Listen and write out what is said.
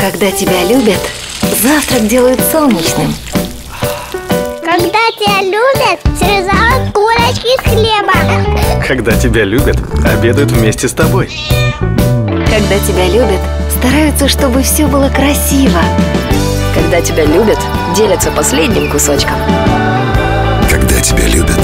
Когда тебя любят, завтрак делают солнечным. Когда тебя любят, срезают курочки из хлеба. Когда тебя любят, обедают вместе с тобой. Когда тебя любят, стараются, чтобы все было красиво. Когда тебя любят, делятся последним кусочком. Когда тебя любят,